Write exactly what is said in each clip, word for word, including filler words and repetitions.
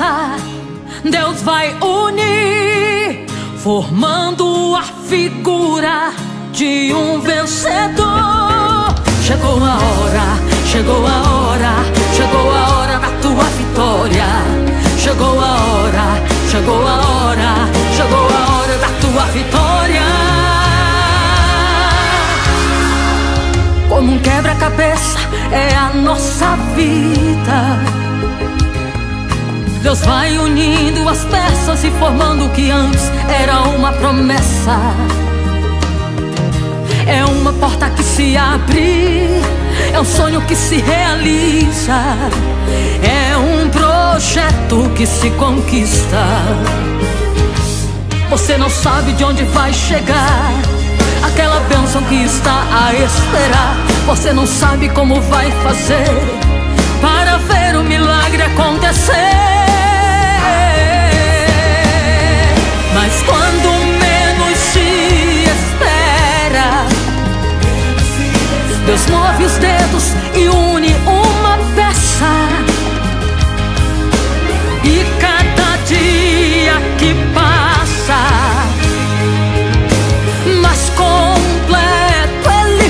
cabeça Deus vai unir, formando a figura de um vencedor. Chegou a hora, chegou a hora, chegou a hora da tua vitória. Chegou a hora, chegou a hora, chegou a hora da tua vitória. Como um quebra-cabeça é a nossa vida. Deus vai unindo as peças e formando o que antes era uma promessa. É uma porta que se abre, é um sonho que se realiza, é um projeto que se conquista. Você não sabe de onde vai chegar aquela bênção que está a esperar. Você não sabe como vai fazer para ver o milagre acontecer. Mas quando menos se espera, Deus move os dedos e une uma peça. E cada dia que passa, mais completo ele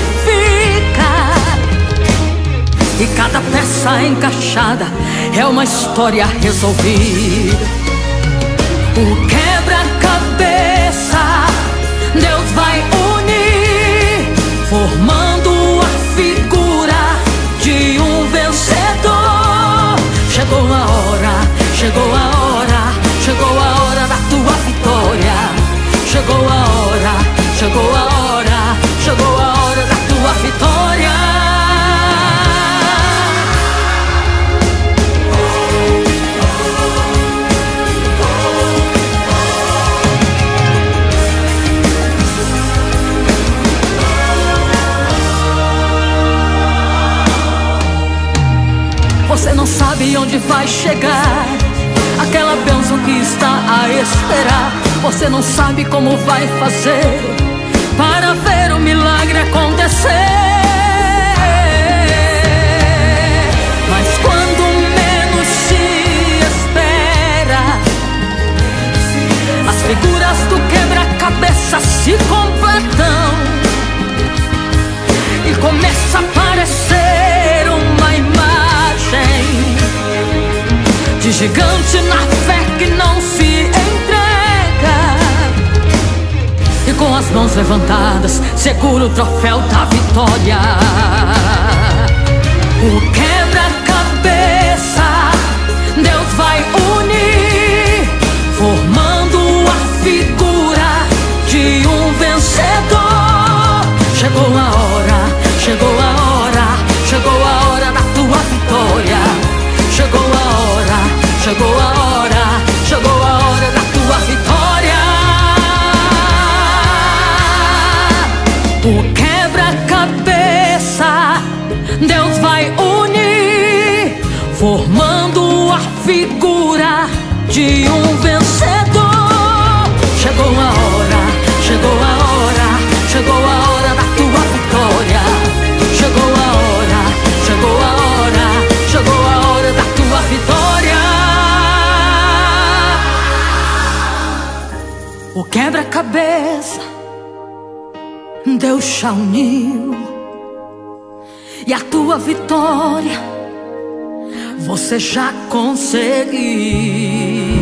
fica. E cada peça encaixada é uma história resolvida. O quebra-cabeça Deus vai unir, formando a figura de um vencedor. Chegou a hora, chegou a hora, chegou a hora da tua vitória. Chegou a hora, chegou a hora, chegou a hora da tua vitória. Você não sabe onde vai chegar aquela bênção que está a esperar. Você não sabe como vai fazer para ver o milagre acontecer. Mas quando menos se espera, as figuras do quebra-cabeça se completam e começa a aparecer uma imagem de gigante na fé que não se entrega, e com as mãos levantadas segura o troféu da vitória. O quebra-cabeça Deus vai unir, formando a figura de um vencedor. Chegou a hora, chegou a hora, chegou a hora da tua vitória. Chegou a hora, chegou a hora, chegou a hora da tua vitória. O quebra-cabeça Deus vai unir, formando a figura de um vencedor. Chegou a hora, chegou a hora, chegou a hora da tua vitória. Chegou a hora, chegou a hora, chegou a hora da tua vitória. O quebra-cabeça Deus já uniu, e a tua vitória você já conseguiu.